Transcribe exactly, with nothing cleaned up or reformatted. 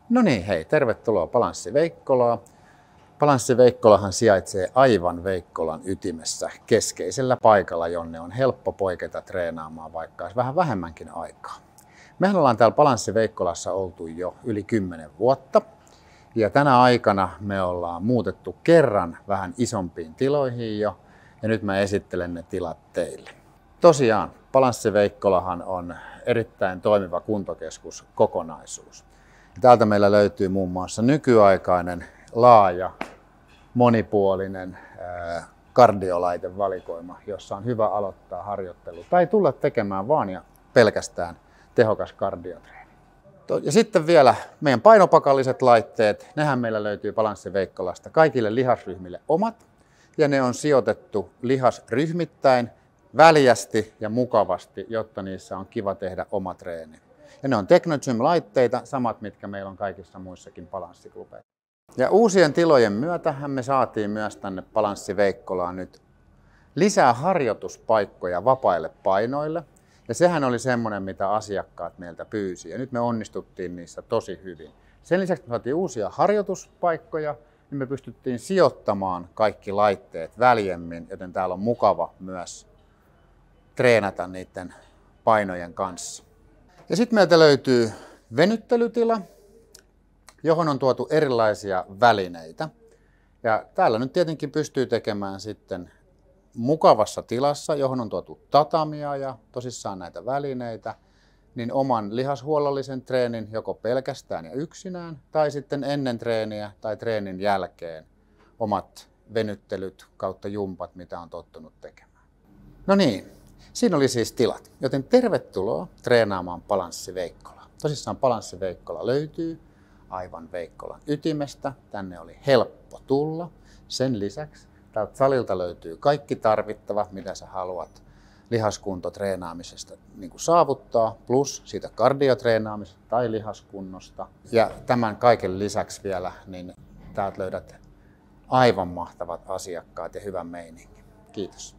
No niin, hei, tervetuloa Balanssi Veikkolaan. Balanssi Veikkolahan sijaitsee aivan Veikkolan ytimessä keskeisellä paikalla, jonne on helppo poiketa treenaamaan vaikka olisi vähän vähemmänkin aikaa. Mehän ollaan täällä Balanssi Veikkolassa oltu jo yli kymmenen vuotta. Ja tänä aikana me ollaan muutettu kerran vähän isompiin tiloihin jo. Ja nyt mä esittelen ne tilat teille. Tosiaan, Balanssi Veikkolahan on erittäin toimiva kuntokeskus kokonaisuus. Ja täältä meillä löytyy muun muassa nykyaikainen, laaja, monipuolinen ää, kardiolaitevalikoima, jossa on hyvä aloittaa harjoittelu tai tulla tekemään vaan ja pelkästään tehokas kardiotreeni. Ja sitten vielä meidän painopakalliset laitteet, nehän meillä löytyy Balanssi Veikkolasta kaikille lihasryhmille omat. Ja ne on sijoitettu lihasryhmittäin väljästi ja mukavasti, jotta niissä on kiva tehdä oma treeni. Ja ne on Technogym-laitteita, samat mitkä meillä on kaikissa muissakin balanssikupeissa. Ja uusien tilojen myötähän me saatiin myös tänne Balanssi Veikkolaan nyt lisää harjoituspaikkoja vapaille painoille. Ja sehän oli semmoinen, mitä asiakkaat meiltä pyysi. Ja nyt me onnistuttiin niissä tosi hyvin. Sen lisäksi me saatiin uusia harjoituspaikkoja, niin me pystyttiin sijoittamaan kaikki laitteet väljemmin, joten täällä on mukava myös treenata niiden painojen kanssa. Ja sitten meiltä löytyy venyttelytila, johon on tuotu erilaisia välineitä. Ja täällä nyt tietenkin pystyy tekemään sitten mukavassa tilassa, johon on tuotu tatamia ja tosissaan näitä välineitä, niin oman lihashuollollisen treenin joko pelkästään ja yksinään, tai sitten ennen treeniä tai treenin jälkeen omat venyttelyt kautta jumpat, mitä on tottunut tekemään. No niin, siinä oli siis tilat, joten tervetuloa treenaamaan Balanssi Veikkolaan. Tosissaan Balanssi Veikkola löytyy aivan Veikkolan ytimestä. Tänne oli helppo tulla. Sen lisäksi täältä salilta löytyy kaikki tarvittava, mitä sä haluat lihaskuntotreenaamisesta niin kuin saavuttaa, plus siitä kardiotreenaamisesta tai lihaskunnosta. Ja tämän kaiken lisäksi vielä, niin täältä löydät aivan mahtavat asiakkaat ja hyvän meiningin. Kiitos.